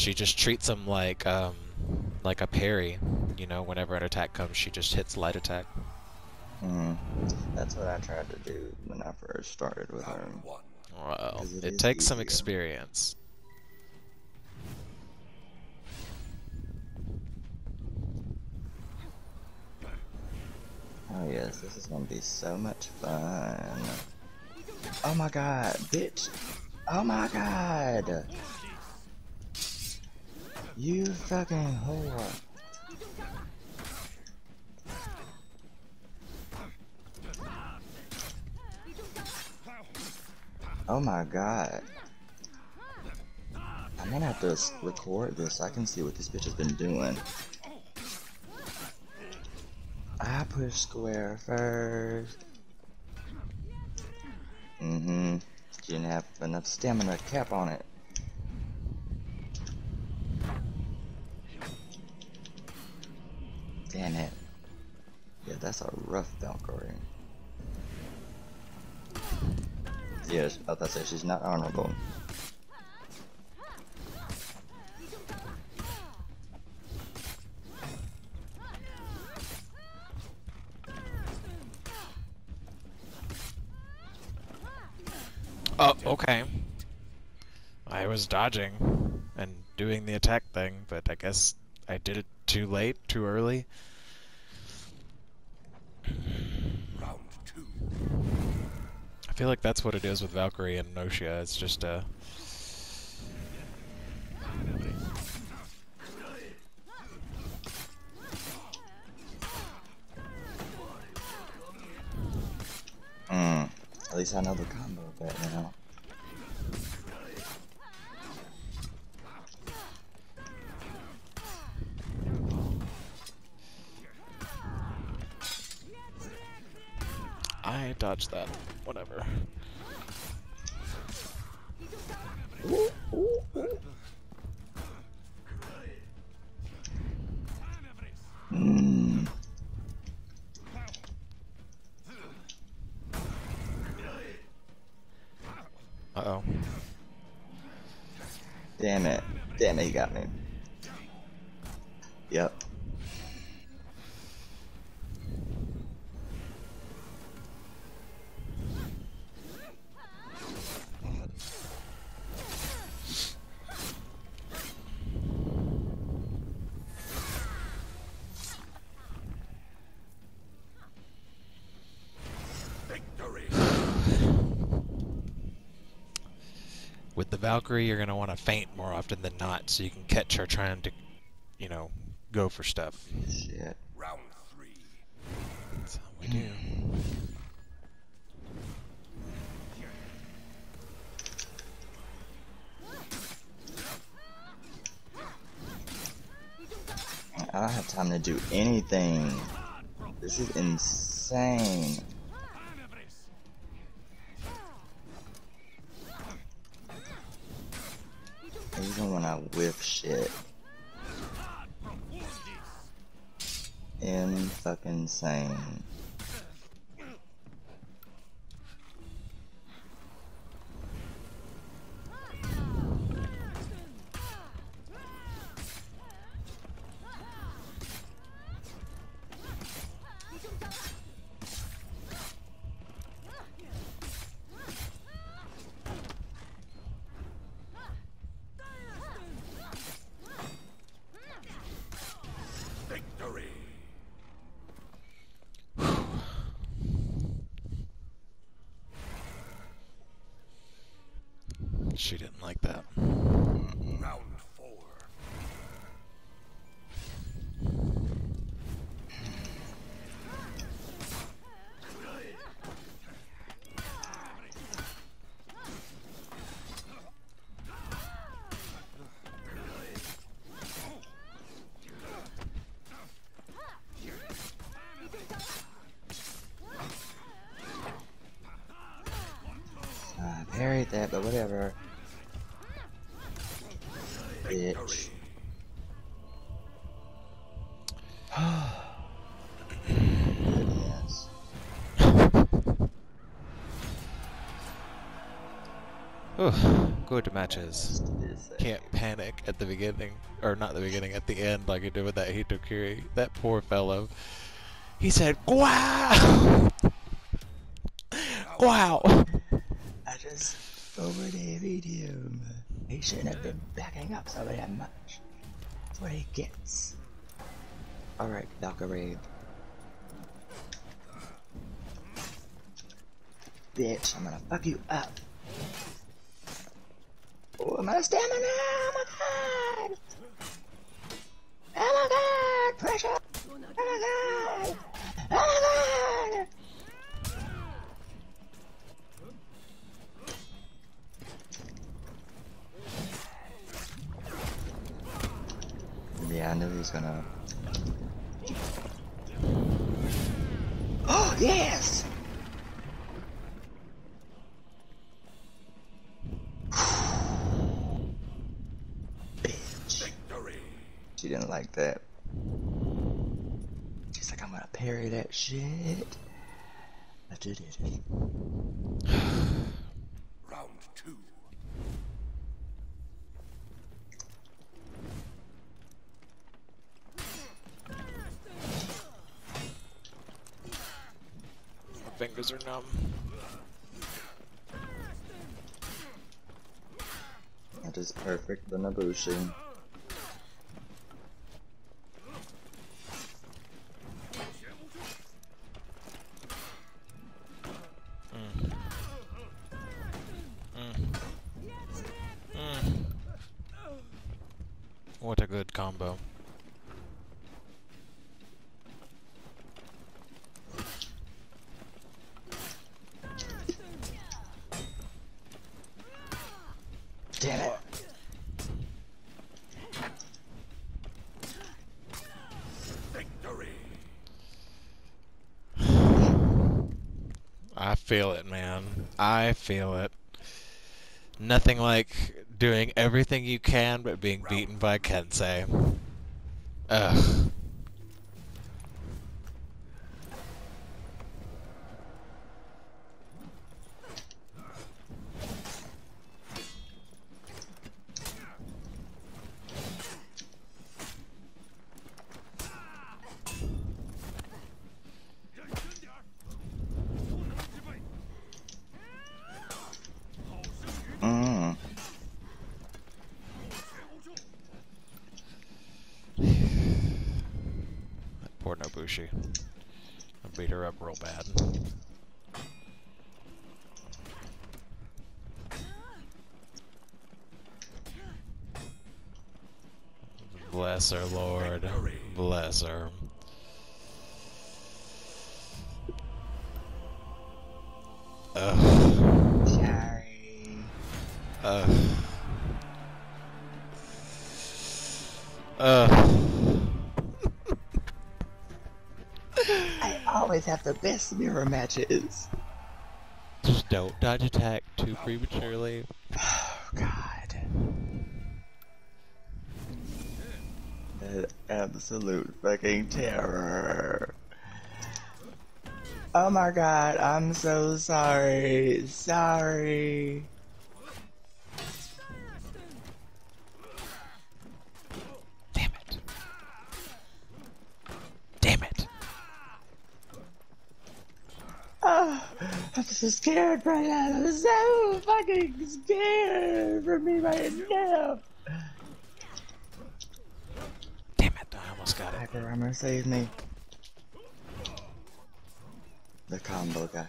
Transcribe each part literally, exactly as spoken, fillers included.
She just treats him like um like a parry. You know, whenever an attack comes, she just hits light attack. Mm. That's what I tried to do when I first started with her. Well, Because it it is takes some easier. experience. Oh yes, this is gonna be so much fun. Oh my god, bitch! Oh my god! You fucking whore! Oh my god. I'm gonna have to record this so I can see what this bitch has been doing. I push square first. Mm-hmm. She didn't have enough stamina cap on it. Damn it. Yeah, that's a rough Valkyrie. Yes, I was about to say she's not honorable. Oh, okay. I was dodging and doing the attack thing, but I guess I did it too late, too early. Round two. I feel like that's what it is with Valkyrie and Notia. It's just a. Hmm. At least I know the combo right now. I dodged that. Whatever. Hmm. Uh-oh. Damn it. Damn it, he got me. Yep. Victory. With the Valkyrie, you're going to want to feint more often than not, so you can catch her trying to, you know, go for stuff. Shit. Round three. That's how we do. I don't have time to do anything. This is insane. Even when I whiff shit. In fucking insane. Victory. She didn't like that. Round four. I parried that, but whatever. Bitch. Victory. Goodness. Oh, good matches. Just a second. Can't panic at the beginning, or not the beginning, at the end like you did with that Hitokiri. That poor fellow. He said, "Wow, wow." I just overrated him. He shouldn't have been backing up so damn much. That's what he gets. Alright, Valkyrie. Bitch, I'm gonna fuck you up. Oh, I'm out of stamina! Oh my god! Oh my god! Pressure! Oh my god! Oh my god! Yeah, I knew he was gonna. Oh, yes! Bitch. Victory. She didn't like that. She's like, I'm gonna parry that shit. I did it. Round two. My fingers are numb. That is perfect, the Nabushi. Mm. Mm. Mm. What a good combo. Damn it. Victory. I feel it, man. I feel it. Nothing like doing everything you can but being beaten by Kensei. Ugh. Mm. That poor Nobushi. I beat her up real bad. Bless her, Lord. Bless her. Ugh. Sorry. Ugh. Ugh. I always have the best mirror matches. Just don't dodge attack too prematurely. Oh, God. That absolute fucking terror. Oh my God, I'm so sorry. Sorry. Damn it. Damn it. Oh, I'm so scared right now. I'm so fucking scared for me right now. Damn it. I almost got it. Hyper armor, save me. The combo guy.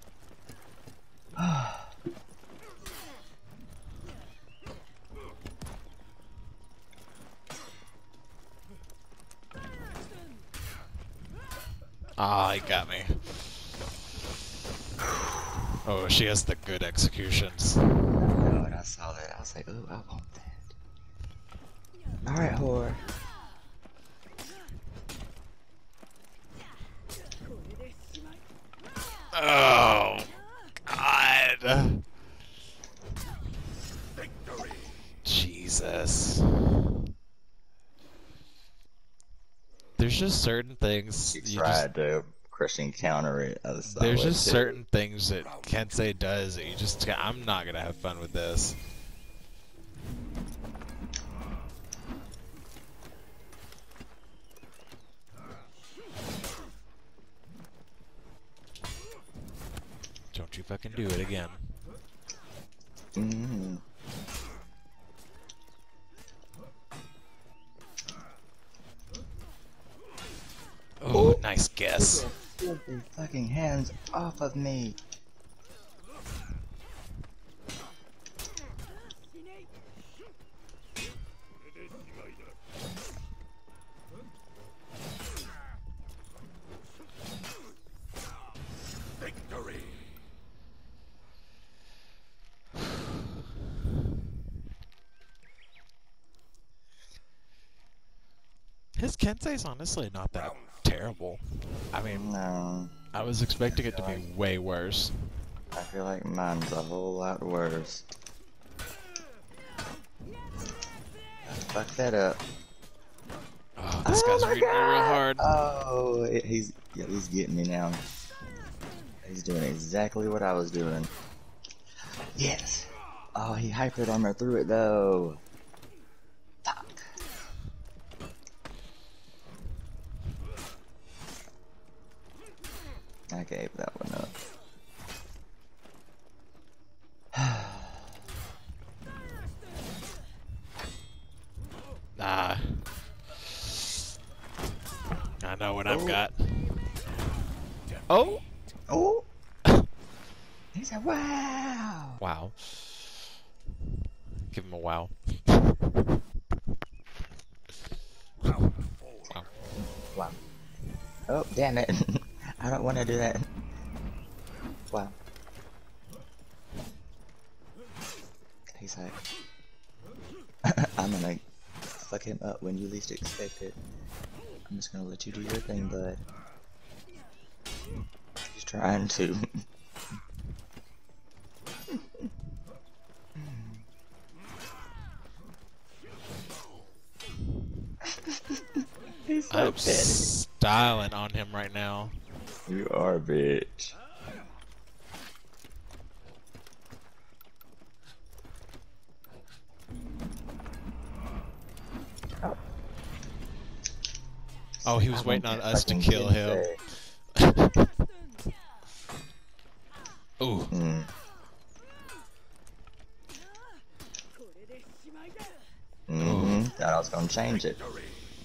Ah, he got me. Oh, she has the good executions. I know, and I saw that. I was like, ooh, I want that. Alright, whore. Oh, God. Victory. Jesus. There's just certain things She you tried just to crushing counter it. I saw There's it just too. certain things that Kensei does that you just, I'm not gonna have fun with this. Don't you fucking do it again. Mm-hmm. Oh, nice guess. Get your fucking hands off of me. Victory. His Kensei's honestly not that terrible. I mean, No, I was expecting it to be way worse. I feel like mine's a whole lot worse. Fuck that up. Oh, this Oh guy's my reading me real God! hard. Oh, he's yeah, he's getting me now. He's doing exactly what I was doing. Yes. Oh, he hyper armor through it though. Fuck. I gave that one up. Nah. I know what I've Oh. got. Oh! Oh! He said, wow! Wow. Give him a wow. Round four. Wow. Wow. Oh, damn it. I don't want to do that. Wow. He's like, I'm gonna fuck him up when you least expect it. I'm just gonna let you do your thing, bud. He's trying to. He's so I'm petty. styling on him right now. You are, bitch. Oh. Oh, he was I waiting want on that us to fucking kill him. Kensei. Ooh. Mm. Mm-hmm. Thought I was gonna change it. Victory.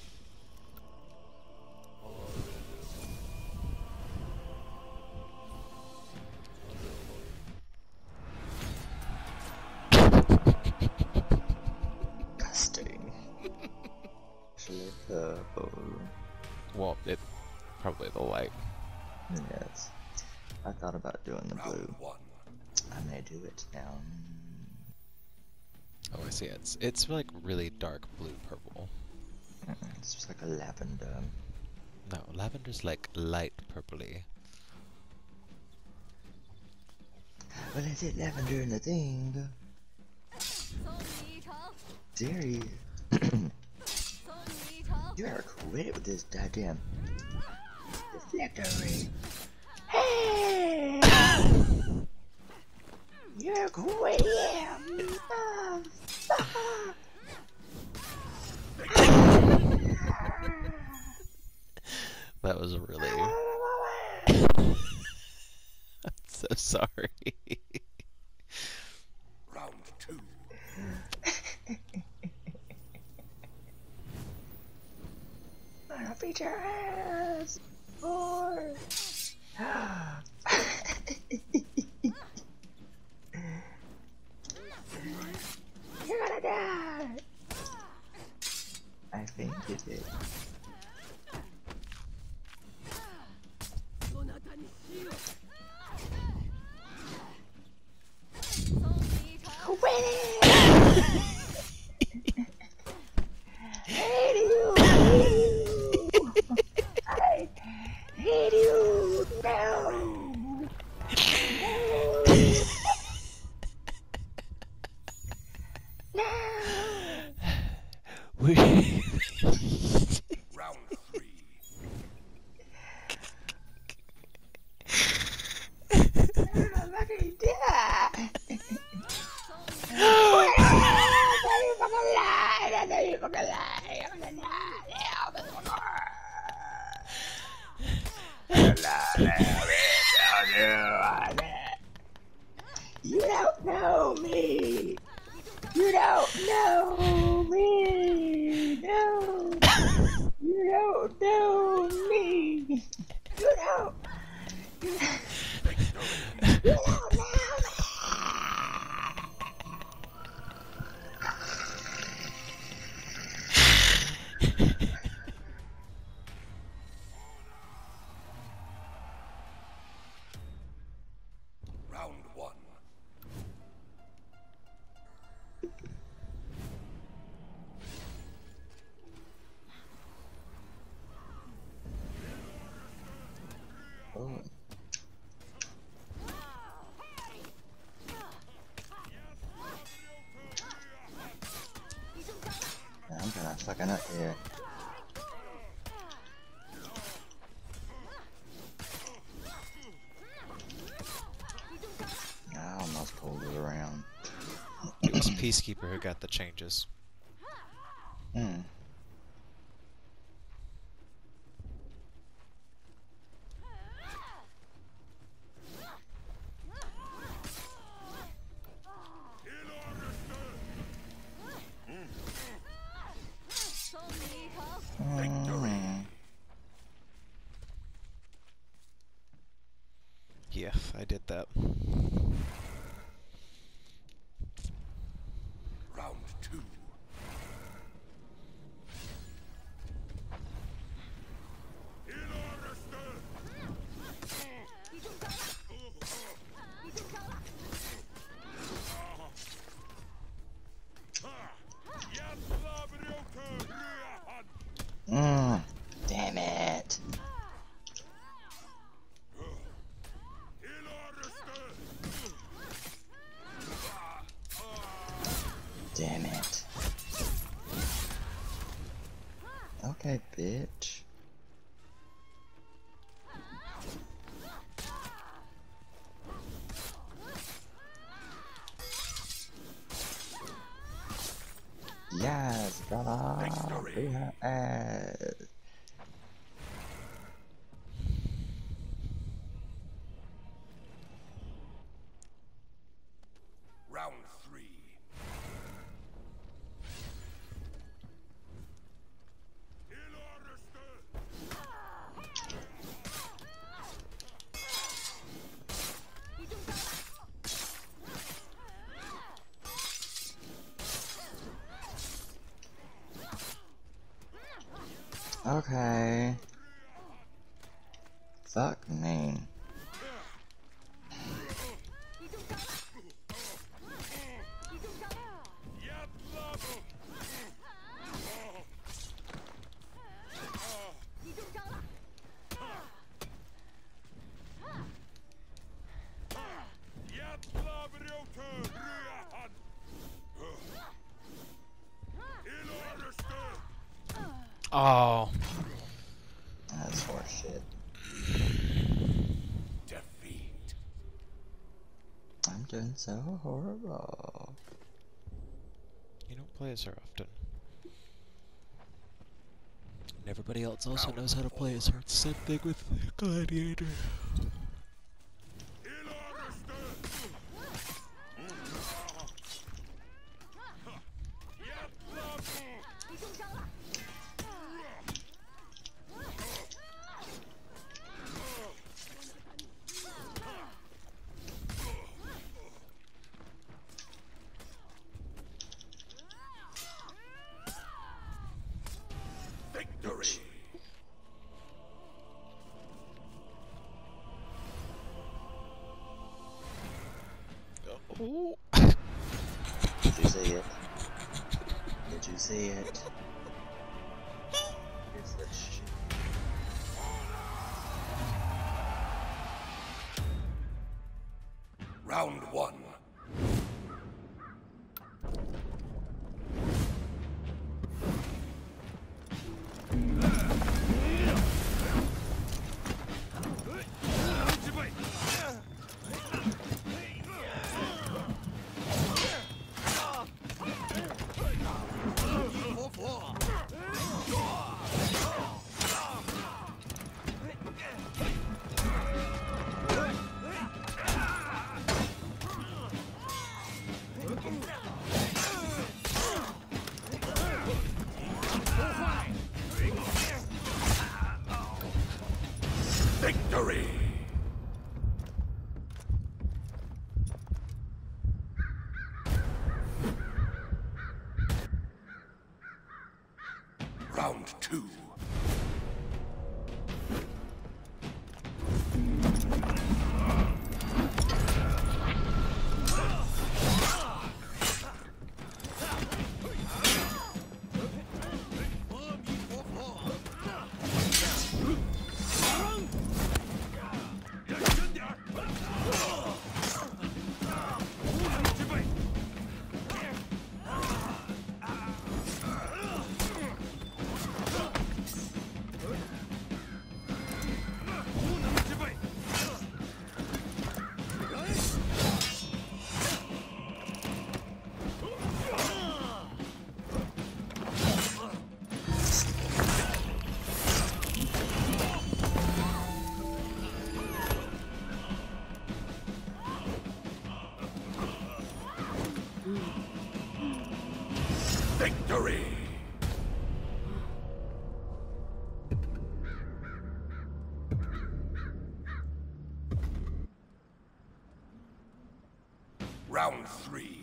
Disgusting. Flippable. Well, it probably the light. Yes. I thought about doing the blue. Round one. I may do it now. Oh, I see. It's it's like really dark blue purple. Mm-mm, it's just like a lavender. No, lavender's like light purpley. Well, is it lavender in the thing? Jerry. You gotta quit it with this goddamn deflectory. Hey! You're quit it! That was really. I'm so sorry. Round two. I'll beat your ass, boy. You're gonna die. I think it did. Quit it! Hate you! I hate you! No! No! We. Round three. You don't know me. You don't know me. No. You don't know me. You don't. You don't know me. Round one. Oh. I'm kinda fucking up here. I almost pulled it around. It was Peacekeeper who got the changes. Hmm. Victory. Yeah, I did that. Round two. Mm. Damn it. Damn it. Okay, bitch. Yes, brother. Victory. Beat her ass. Round three. Okay. Fuck me. Oh. That's horseshit. Defeat. I'm doing so horrible. You don't play as her often. And everybody else also knows how to play as her. It's the same thing with Gladiator. Victory. Oh. Did you see it? Did you see it? Here's the shit. Round one. Victory! Round two. Victory! Round three.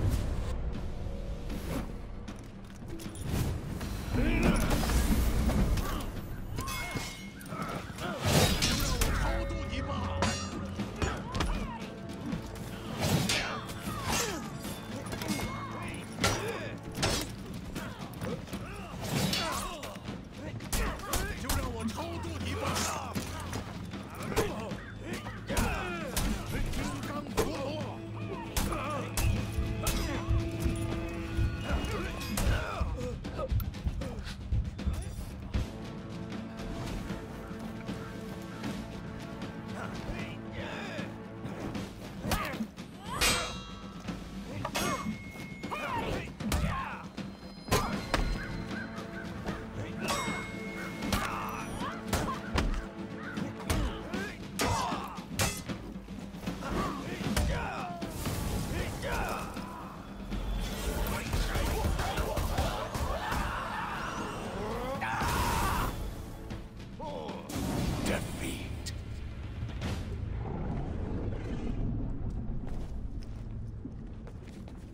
Defeat.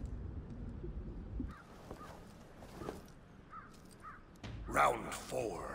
Round four.